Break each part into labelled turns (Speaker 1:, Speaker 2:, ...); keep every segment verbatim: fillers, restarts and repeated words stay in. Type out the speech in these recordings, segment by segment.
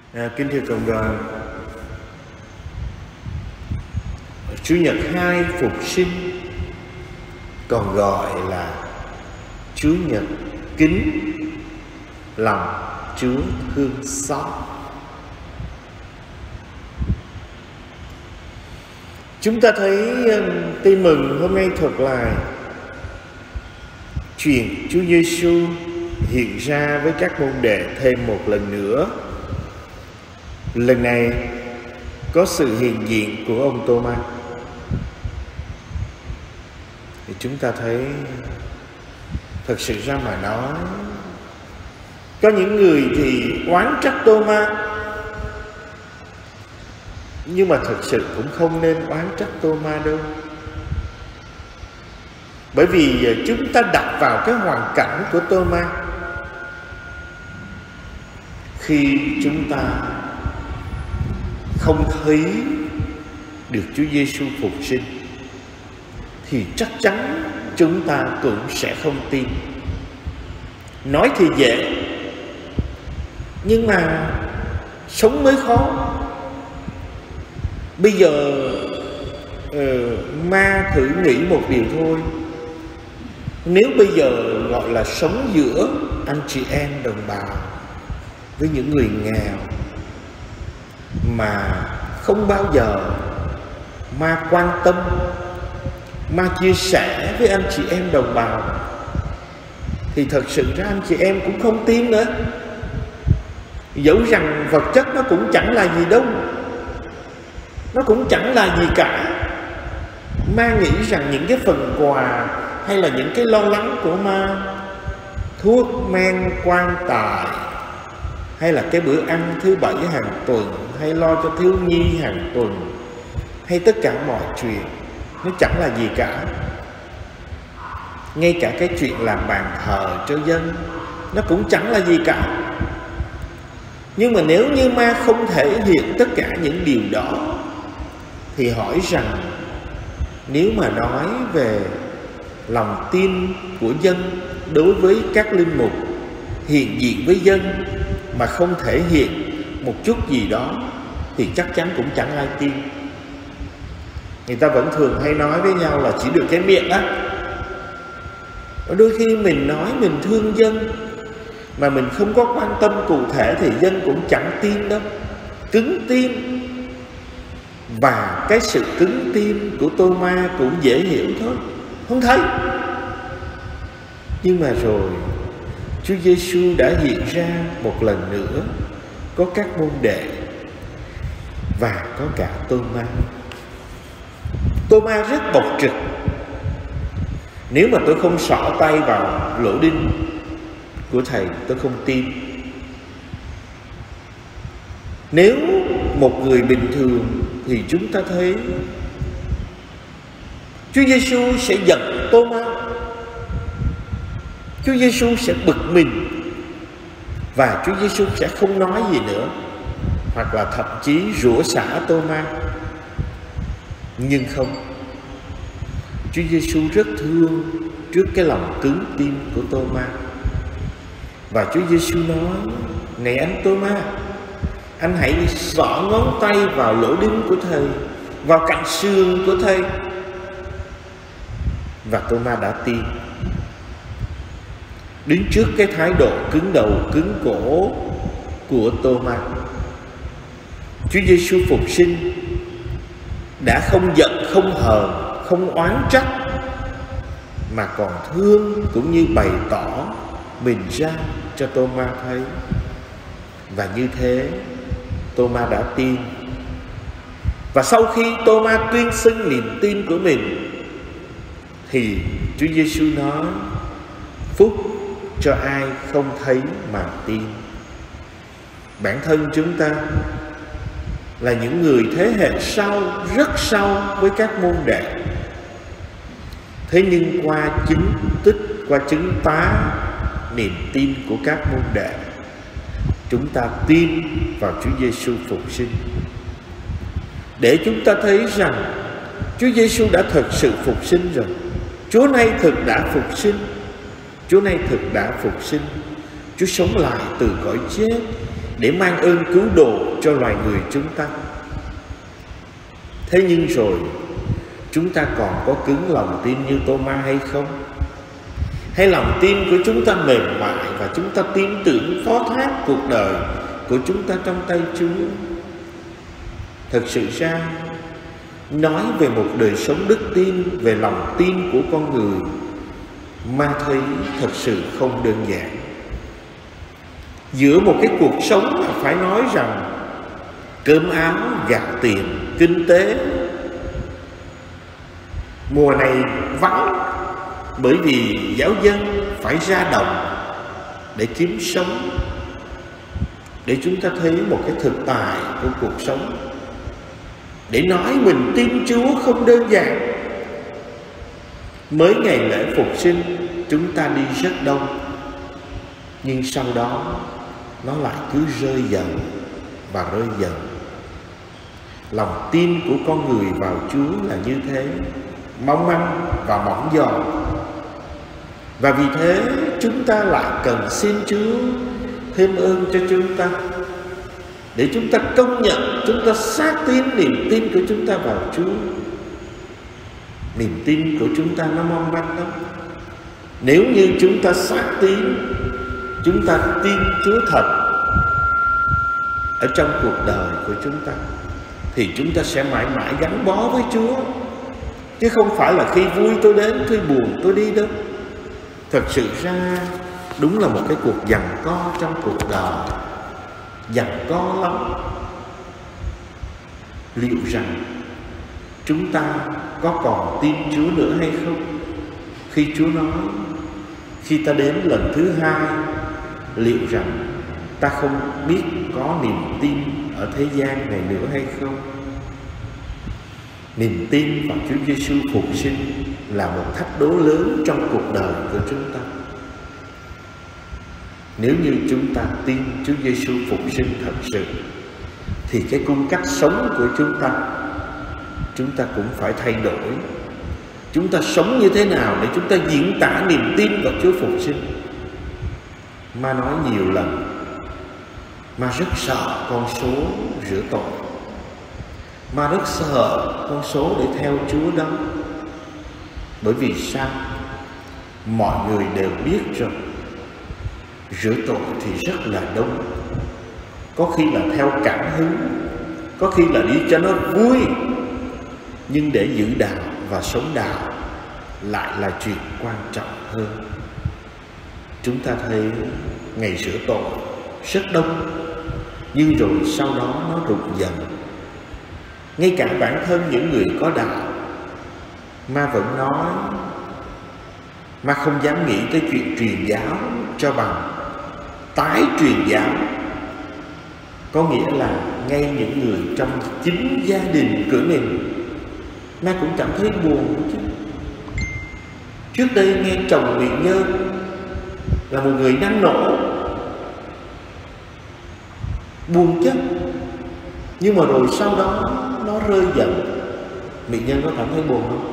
Speaker 1: À, kính thưa cộng đoàn, Chủ nhật hai Phục sinh còn gọi là Chủ nhật kính lòng Chúa thương xót. Chúng ta thấy tin mừng hôm nay thuật lại chuyện Chúa Giêsu hiện ra với các môn đệ thêm một lần nữa. Lần này có sự hiện diện của ông Tô-ma. Thì chúng ta thấy thật sự ra mà nói, có những người thì oán trách Tô-ma, nhưng mà thật sự cũng không nên oán trách Tô-ma đâu. Bởi vì chúng ta đặt vào cái hoàn cảnh của Tô-ma. Khi chúng ta không thấy được Chúa Giêsu phục sinh thì chắc chắn chúng ta cũng sẽ không tin. Nói thì dễ, nhưng mà sống mới khó. Bây giờ uh, ma thử nghĩ một điều thôi. Nếu bây giờ gọi là sống giữa anh chị em đồng bào với những người nghèo mà không bao giờ ma quan tâm, ma chia sẻ với anh chị em đồng bào, thì thật sự ra anh chị em cũng không tin nữa. Dẫu rằng vật chất nó cũng chẳng là gì đâu, nó cũng chẳng là gì cả. Ma nghĩ rằng những cái phần quà hay là những cái lo lắng của ma, thuốc men quan tài, hay là cái bữa ăn thứ bảy hàng tuần, hay lo cho thiếu nhi hàng tuần, hay tất cả mọi chuyện, nó chẳng là gì cả. Ngay cả cái chuyện làm bàn thờ cho dân, nó cũng chẳng là gì cả. Nhưng mà nếu như ma không thể hiện tất cả những điều đó, thì hỏi rằng nếu mà nói về lòng tin của dân đối với các linh mục hiện diện với dân mà không thể hiện một chút gì đó, thì chắc chắn cũng chẳng ai tin. Người ta vẫn thường hay nói với nhau là chỉ được cái miệng á. Đôi khi mình nói mình thương dân mà mình không có quan tâm cụ thể thì dân cũng chẳng tin đâu. Cứng tin. Và cái sự cứng tin của Tô-ma cũng dễ hiểu thôi, không thấy. Nhưng mà rồi Chúa Giêsu đã hiện ra một lần nữa, có các môn đệ và có cả Tô-ma. Tô-ma rất bộc trực. Nếu mà tôi không xỏ tay vào lỗ đinh của thầy, tôi không tin. Nếu một người bình thường thì chúng ta thấy Chúa Giêsu sẽ giận Tô-ma, Chúa Giêsu sẽ bực mình, và Chúa Giêsu sẽ không nói gì nữa, hoặc là thậm chí rủa xả Tô-ma. Nhưng không, Chúa Giêsu rất thương trước cái lòng cứng tin của Tô-ma. Và Chúa Giêsu nói: này anh Tô-ma, anh hãy xỏ ngón tay vào lỗ đinh của thầy, vào cạnh xương của thầy. Và Tô-ma đã tin. Đứng trước cái thái độ cứng đầu cứng cổ của Tô-ma, Chúa Giêsu phục sinh đã không giận, không hờn, không oán trách, mà còn thương cũng như bày tỏ mình ra cho Tô-ma thấy. Và như thế Tô-ma đã tin. Và sau khi Tô-ma tuyên xưng niềm tin của mình, thì Chúa Giêsu nói: phúc cho ai không thấy mà tin. Bản thân chúng ta là những người thế hệ sau, rất sau với các môn đệ. Thế nhưng qua chứng tích, qua chứng tá niềm tin của các môn đệ, chúng ta tin vào Chúa Giêsu phục sinh, để chúng ta thấy rằng Chúa Giêsu đã thực sự phục sinh rồi. Chúa nay thực đã phục sinh. Chúa nay thực đã phục sinh. Chúa sống lại từ cõi chết để mang ơn cứu độ cho loài người chúng ta. Thế nhưng rồi chúng ta còn có cứng lòng tin như Tô-ma hay không? Hay lòng tin của chúng ta mềm mại và chúng ta tin tưởng phó thác cuộc đời của chúng ta trong tay Chúa? Thật sự ra, nói về một đời sống đức tin, về lòng tin của con người, ma thấy thật sự không đơn giản. Giữa một cái cuộc sống mà phải nói rằng cơm áo gạo tiền, kinh tế mùa này vắng, bởi vì giáo dân phải ra đồng để kiếm sống, để chúng ta thấy một cái thực tại của cuộc sống. Để nói mình tin Chúa không đơn giản. Mới ngày lễ phục sinh chúng ta đi rất đông, nhưng sau đó nó lại cứ rơi dần và rơi dần. Lòng tin của con người vào Chúa là như thế, mong manh và mỏng giòn. Và vì thế chúng ta lại cần xin Chúa thêm ơn cho chúng ta, để chúng ta công nhận, chúng ta xác tín niềm tin của chúng ta vào Chúa. Niềm tin của chúng ta nó mong manh lắm. Nếu như chúng ta xác tín, chúng ta tin Chúa thật ở trong cuộc đời của chúng ta, thì chúng ta sẽ mãi mãi gắn bó với Chúa. Chứ không phải là khi vui tôi đến, khi buồn tôi đi đâu. Thật sự ra đúng là một cái cuộc giằng co trong cuộc đời, giằng co lắm. Liệu rằng chúng ta có còn tin Chúa nữa hay không? Khi Chúa nói khi ta đến lần thứ hai, liệu rằng ta không biết có niềm tin ở thế gian này nữa hay không? Niềm tin vào Chúa Giêsu phục sinh là một thách đố lớn trong cuộc đời của chúng ta. Nếu như chúng ta tin Chúa Giêsu phục sinh thật sự, thì cái cung cách sống của chúng ta, chúng ta cũng phải thay đổi. Chúng ta sống như thế nào để chúng ta diễn tả niềm tin vào Chúa phục sinh? Ma nói nhiều lần, ma rất sợ con số rửa tội. Ma rất sợ con số để theo Chúa đó. Bởi vì sao? Mọi người đều biết rồi, rửa tội thì rất là đông. Có khi là theo cảm hứng, có khi là đi cho nó vui. Nhưng để giữ đạo và sống đạo lại là chuyện quan trọng hơn. Chúng ta thấy ngày rửa tội rất đông, nhưng rồi sau đó nó rụt dần. Ngay cả bản thân những người có đạo, ma vẫn nói, ma không dám nghĩ tới chuyện truyền giáo cho bằng tái truyền giáo. Có nghĩa là ngay những người trong chính gia đình của mình, ma cũng cảm thấy buồn chứ. Trước đây nghe chồng Nguyện Nhân là một người năng nổ, buồn chứ. Nhưng mà rồi sau đó nó rơi dần. Nguyện Nhân có cảm thấy buồn không?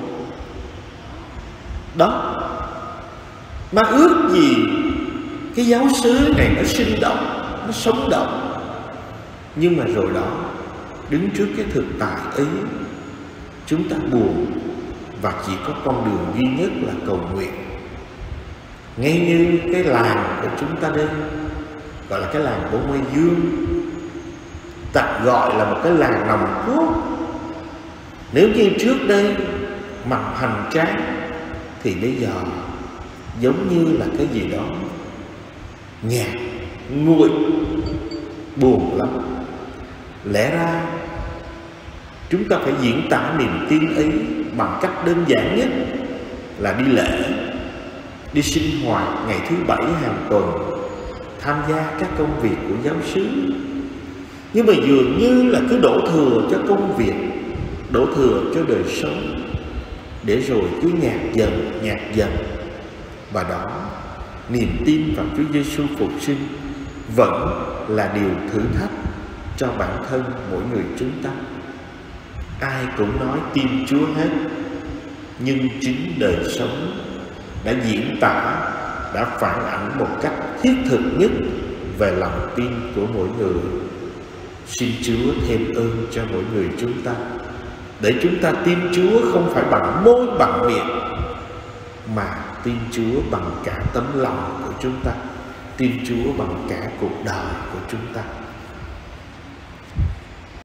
Speaker 1: Đó, ma ước gì cái giáo xứ này nó sinh động, nó sống động. Nhưng mà rồi đó, đứng trước cái thực tại ấy, chúng ta buồn và chỉ có con đường duy nhất là cầu nguyện. Ngay như cái làng của chúng ta đây, gọi là cái làng của Mai Dương, tạm gọi là một cái làng nòng cốt. Nếu như trước đây mặt hành tráng, thì bây giờ giống như là cái gì đó nhạt, nguội, buồn lắm. Lẽ ra chúng ta phải diễn tả niềm tin ấy bằng cách đơn giản nhất là đi lễ, đi sinh hoạt ngày thứ bảy hàng tuần, tham gia các công việc của giáo xứ. Nhưng mà dường như là cứ đổ thừa cho công việc, đổ thừa cho đời sống, để rồi cứ nhạt dần, nhạt dần. Và đó, niềm tin vào Chúa Giêsu phục sinh vẫn là điều thử thách cho bản thân mỗi người chúng ta. Ai cũng nói tin Chúa hết, nhưng chính đời sống đã diễn tả, đã phản ảnh một cách thiết thực nhất về lòng tin của mỗi người. Xin Chúa thêm ơn cho mỗi người chúng ta, để chúng ta tin Chúa không phải bằng môi bằng miệng, mà tin Chúa bằng cả tấm lòng của chúng ta, tin Chúa bằng cả cuộc đời của chúng ta.